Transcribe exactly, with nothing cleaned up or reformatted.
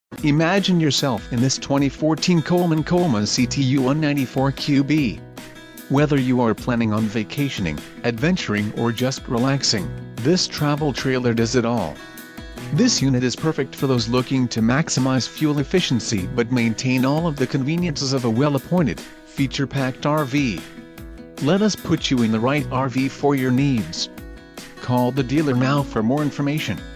Imagine yourself in this twenty fourteen Coleman Coleman C T U one ninety-four Q B. Whether you are planning on vacationing, adventuring or just relaxing, this travel trailer does it all. This unit is perfect for those looking to maximize fuel efficiency but maintain all of the conveniences of a well-appointed, feature-packed R V. Let us put you in the right R V for your needs. Call the dealer now for more information.